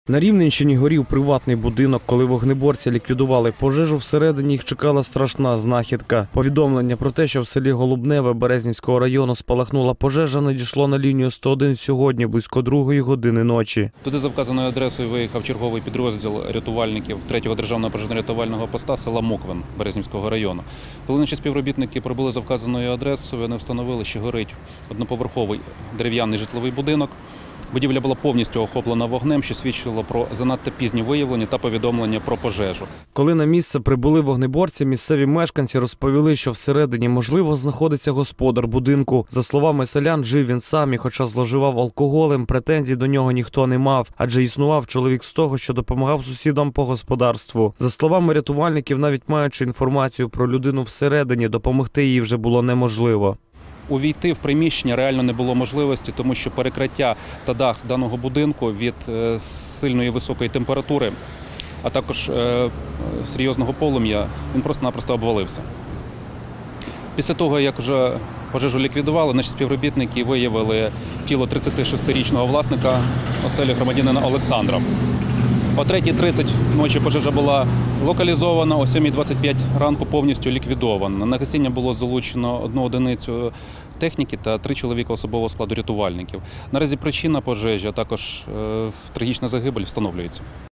На Рівненщині горів приватний будинок. Коли вогнеборці ліквідували пожежу, всередині їх чекала страшна знахідка. Повідомлення про те, що в селі Голубневе Березнівського району спалахнула пожежа, надійшло на лінію 101 сьогодні, близько 2 години ночі. Туди за вказаною адресою виїхав черговий підрозділ рятувальників 3-го державного пожежно-рятувального поста села Моквин Березнівського району. Коли наші співробітники прибули за вказаною адресою, вони встановили, що горить одноповерховий дерев'яний житловий будинок. Будівля була повністю охоплена вогнем, що свідчило про занадто пізні виявлення та повідомлення про пожежу. Коли на місце прибули вогнеборці, місцеві мешканці розповіли, що всередині, можливо, знаходиться господар будинку. За словами селян, жив він сам і, хоча зловживав алкоголем, претензій до нього ніхто не мав, адже існував чоловік з того, що допомагав сусідам по господарству. За словами рятувальників, навіть маючи інформацію про людину всередині, допомогти їй вже було неможливо. Увійти в приміщення реально не було можливості, тому що перекриття та дах даного будинку від сильної високої температури, а також серйозного полум'я, він просто-напросто обвалився. Після того, як вже пожежу ліквідували, наші співробітники виявили тіло 36-річного власника оселі громадянина Олександра. О 3:30 ночі пожежа була локалізована, о 7:25 ранку повністю ліквідована. На гасіння було залучено 1 одиницю техніки та 3 чоловіка особового складу рятувальників. Наразі причина пожежі, а також трагічна загибель встановлюється.